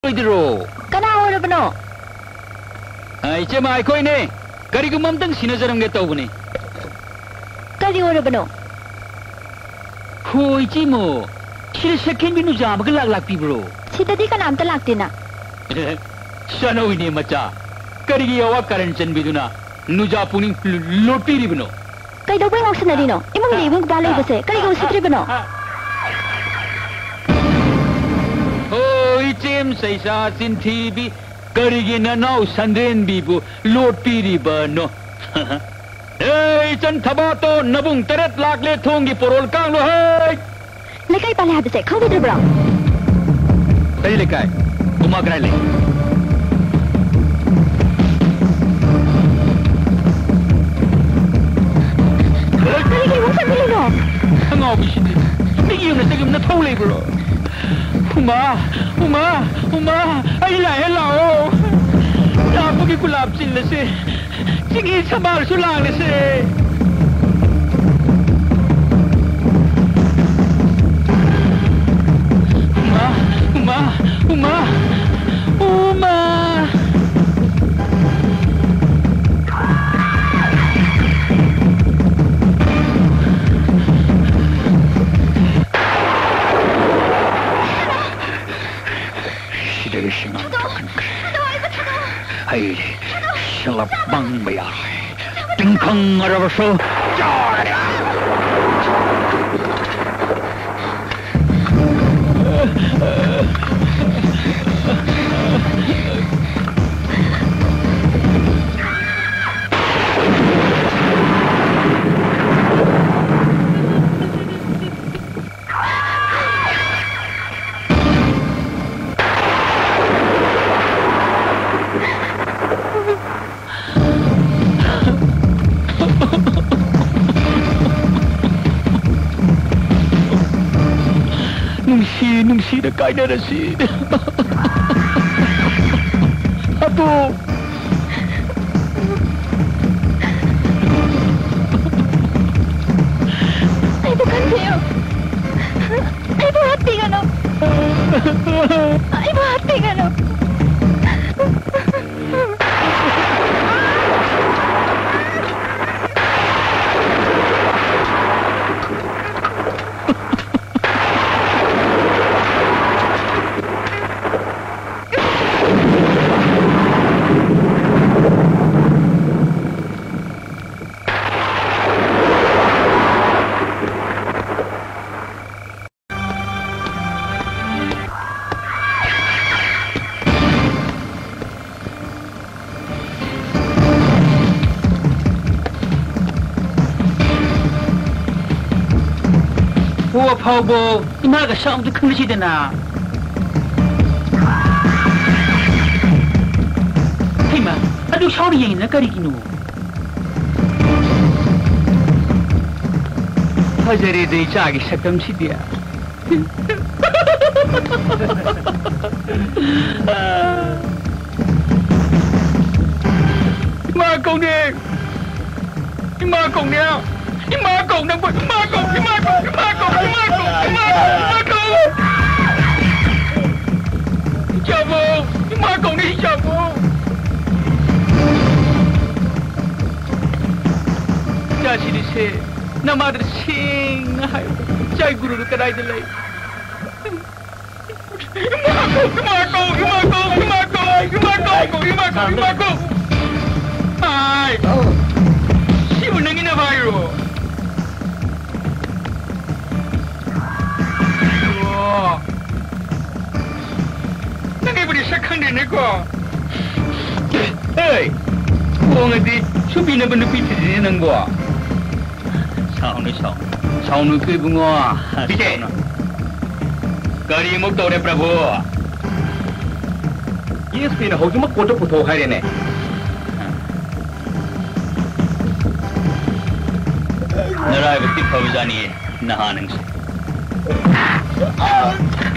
Idro. Kana ora bano. Ai che mai koi ne. Kari ko mamtang sinasaram ge tau bune. Kari ora bano. Khoi chi mo. Shil second binu jam ga lak pi bro. Sitadi ka naam ta lakte na. Shano ini macha. Kari gi awa karan chan biduna. Nuja puni loti ri bano. Kai do bang option na dino. Imong lebong ba lai base. Kari ko sitri bano. Jim say sa sin TV karigin na now sandren bibu lot piri ba no hey chan thabato nabung teret lak le thongi porol kang lo hey lekai pale habse khau bidro bra kai lekai uma grai le karigi mo sa mili no ngau bi shi ni gi na segum na thau le bro Uma, ay lao. Dapat ko kulap sila si. Sige, sabar sulang si. Uma. Hey, shall bang me eye. Ding kong over so. Nungsi na kaya na si. Apo. Ay, bukan kayo. Ay, buhati ka no. Ay, buhati ka no. Hua Paubo, imaga sound the Kushidana. Hey ma, I do shouting in the Karikino. Hajari de Chagi Sakam Sidia. Marco there. Marco now. Marco, Marco. Chavo, Marco ni chavo. Jadi ni se, nama ada sing, cai guru tu kadai tu lagi. Marco. Hai, si unangin na viral. Hey, kung adi, subi na ba napiti din ang gwa? Saunu kay bunga. Sige. Kari mo to re prabhu. Yes, pina ho juma koto puto hai ne. Narai bati khawjani nahanang se.